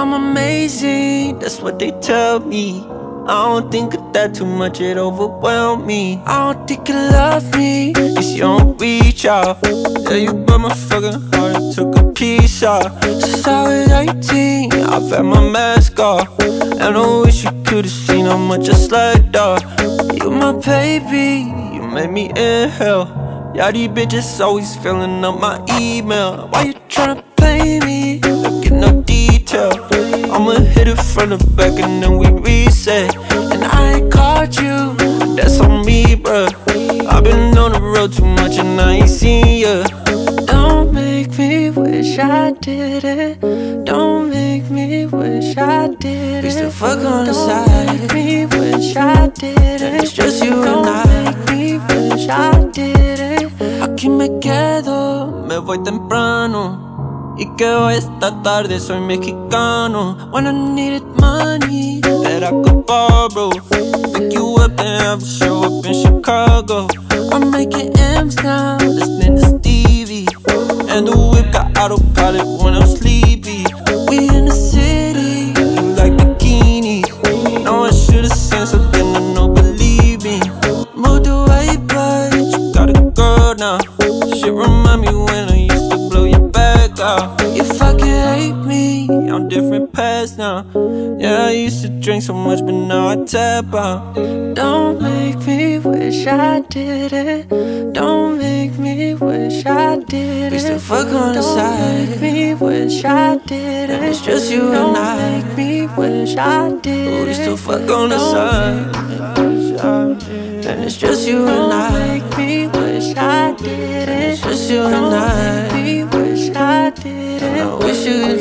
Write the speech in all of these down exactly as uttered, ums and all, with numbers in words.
I'm amazing, that's what they tell me. I don't think of that too much, it overwhelmed me. I don't think you love me, cause you don't reach out. Yeah, you broke my fucking heart and took a piece out. Since I was eighteen, I've had my mask off, and I wish you could've seen how much I slept off. You my baby, you made me inhale. Yeah, these bitches always filling up my email. Why you tryna play me? Look at no detail. I'ma hit it from the back and then we reset. And I ain't caught you, that's on me, bruh. I've been on the road too much and I ain't seen ya. Don't make me wish I did it. Don't make me wish I did it. We still fuck on the side. Don't make me wish I did it. It's just you and I. Don't make me wish I did it. Aquí me quedo, me voy temprano. Y que hoy esta tarde soy mexicano. When I needed money that I could borrow, pick you up and have a show up in Chicago. I'm making M's now, listening to Stevie, and the whip got autopilot when I'm sleepy. We in the city, you like bikinis. Know I should've seen something I know, believe me. Moved away but you got a girl now. Shit remind me when I used to blow your back out. You fucking hate me, on different paths now. Yeah, I used to drink so much but now I tap out. Don't make me wish I did it. Don't make me wish I did it. We still fuck on the side. Don't make me wish I did it. It's just you and I. Don't make me wish I did it. We still fuck on the side. And it's just you and I. Don't make me wish I did it. It's just you and I. Don't make me wish I did it. I wish you could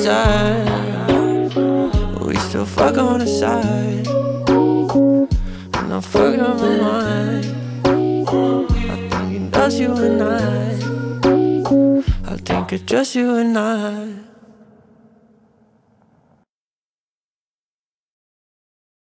die. We still fuck on the side. And I'm fucking on my mind. I think it's just you and I. I think it's just you and I.